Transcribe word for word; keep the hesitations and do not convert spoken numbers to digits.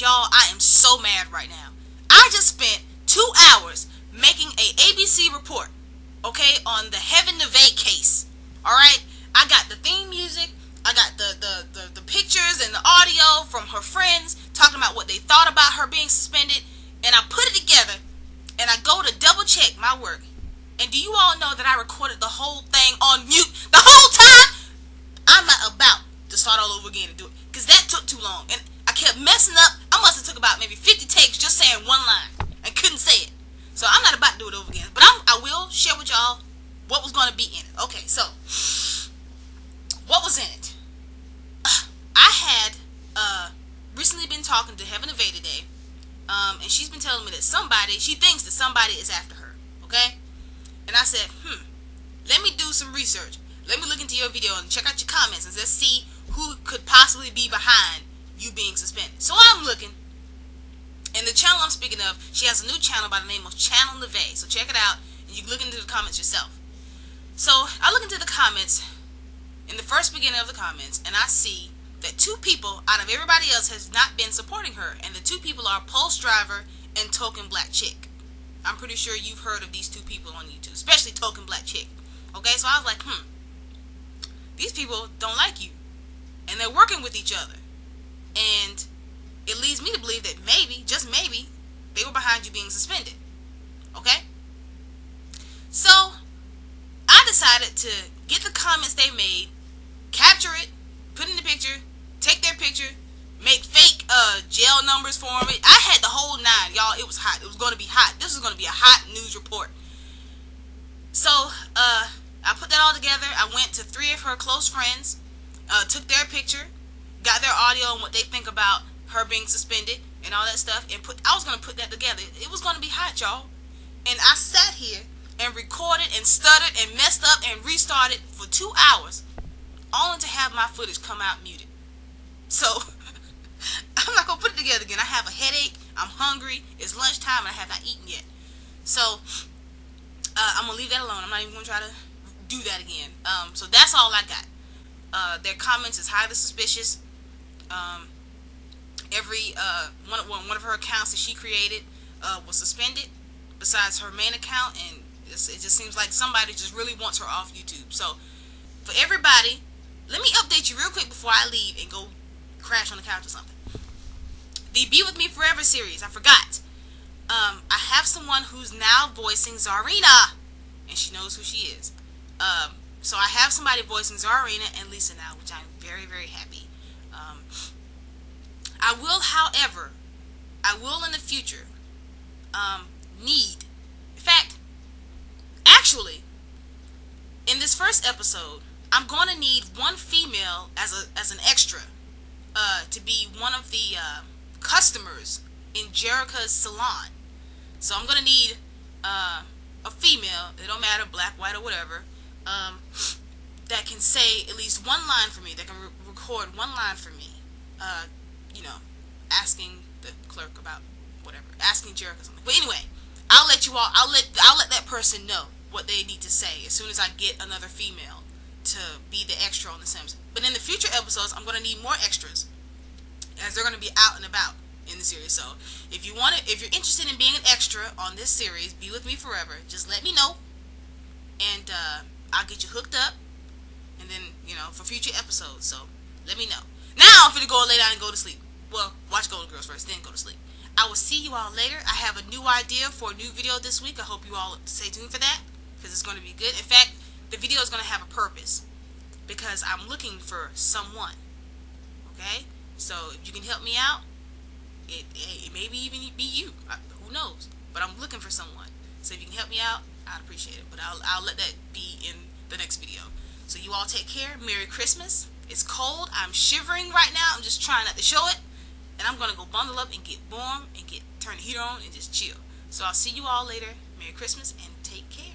Y'all, I am so mad right now. I just spent two hours making a A B C report, okay, on the Heaven Nevada case. Alright? I got the theme music, I got the, the, the, the pictures and the audio from her friends talking about what they thought about her being suspended, and I put it together, and I go to double check my work. And do you all know that I recorded the whole thing on mute the whole time? I'm not about to start all over again and do it, because that took too long, and I kept messing up. I must have took about maybe fifty takes just saying one line and couldn't say it. So I'm not about to do it over again, but I'm, I will share with y'all what was going to be in it. Okay, so what was in it? Uh, I had uh, recently been talking to Heaven Nevada today, um, and she's been telling me that somebody, she thinks that somebody is after her, okay? And I said, hmm, let me do some research. Let me look into your video and check out your comments and let's see who could possibly be behind you being suspended. So I'm looking, and the channel I'm speaking of, she has a new channel by the name of Channel Nevada. So check it out, and you can look into the comments yourself. So I look into the comments, in the first beginning of the comments, and I see that two people out of everybody else has not been supporting her, and the two people are Pulse Driver and Token Black Chick. I'm pretty sure you've heard of these two people on YouTube, especially Token Black Chick. Okay, so I was like, hmm, these people don't like you, and they're working with each other, and it leads me to believe that maybe, just maybe, they were behind you being suspended. Okay? So I decided to get the comments they made, capture it, put it in the picture, take their picture, make fake uh, jail numbers for them. I had the whole nine, y'all. It was hot. It was going to be hot. This was going to be a hot news report. So uh, I put that all together. I went to three of her close friends, uh, took their picture, got their audio and what they think about her being suspended and all that stuff, and put. I was going to put that together. It was going to be hot, y'all. And I sat here and recorded and stuttered and messed up and restarted for two hours, only to have my footage come out muted. So I'm not going to put it together again. I have a headache. I'm hungry. It's lunchtime and I have not eaten yet. So uh, I'm going to leave that alone. I'm not even going to try to do that again. Um, so that's all I got. Uh, their comments is highly suspicious. Um, every uh, one, one of her accounts that she created uh, was suspended besides her main account, and it's, it just seems like somebody just really wants her off YouTube. So for everybody, let me update you real quick before I leave and go crash on the couch or something. The Be With Me Forever series, I forgot. Um, I have someone who's now voicing Czarina, and she knows who she is. Um, so I have somebody voicing Czarina and Lisa now, which I'm very, very happy. Um, I will, however, I will in the future um, need, in fact, actually, in this first episode, I'm going to need one female as a as an extra uh, to be one of the uh, customers in Jerica's salon. So I'm going to need uh, a female, it don't matter, black, white, or whatever, um, that can say at least one line for me, that can re record one line for me, uh, you know, asking the clerk about whatever, asking Jerica something. But anyway, I'll let you all, I'll let, I'll let that person know what they need to say as soon as I get another female to be the extra on The Sims. But in the future episodes, I'm going to need more extras, as they're going to be out and about in the series. So if you want to, if you're interested in being an extra on this series, Be With Me Forever, just let me know, and uh, I'll get you hooked up, and then, you know, for future episodes. So let me know. Now I'm going to go lay down and go to sleep. Well, watch Golden Girls first, then go to sleep. I will see you all later. I have a new idea for a new video this week. I hope you all stay tuned for that, because it's going to be good. In fact, the video is going to have a purpose, because I'm looking for someone. Okay? So if you can help me out, it, it, it maybe even be you. I, who knows? But I'm looking for someone. So if you can help me out, I'd appreciate it. But I'll, I'll let that be in the next video. So you all take care. Merry Christmas. It's cold. I'm shivering right now. I'm just trying not to show it. And I'm going to go bundle up and get warm and get turn the heater on and just chill. So I'll see you all later. Merry Christmas and take care.